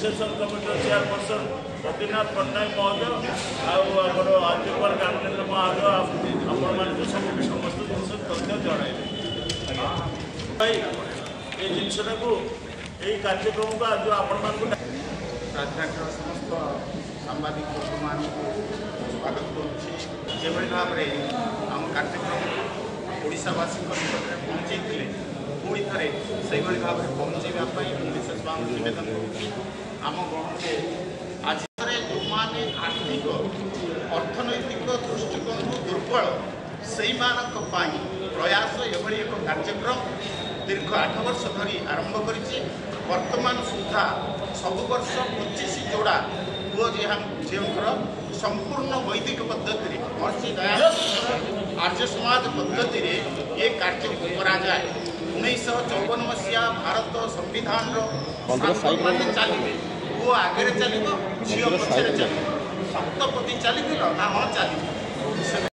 Reception committee chairperson Ratinath Pattanayak महोदय आमर आर्यकुमार गांधीन्द्र महोदय आपण सब समस्त जिन तथ्य जन भाई ये जिनसा को यही कार्यक्रम को आज आपण राजघाटर समस्त सांबादिक मान स्वागत करुँच भाव में आम कार्यक्रम ओडावासी निकट में पहुँचे पुणी थे से भाव में पहुँचापी विशेष भाव नवेदन करम गण के आज जो मैंने आर्थिक अर्थनैतिक दृष्टिकोण दुर्बल से प्रयास एभली एक कार्यक्रम दीर्घ 8 वर्ष धरी आरंभ करिछि। वर्तमान सुधा सब वर्ष 25 जोड़ा पुओ झीर संपूर्ण वैदिक पद्धति महर्षि दयानंद आर्य समाज पद्धति ये कार्य करा जाए। 1954 मसीहा भारत संविधान मान चलिए पुओ आगे चलो झील पछे चलो सप्तपदी चली ना हाँ चली।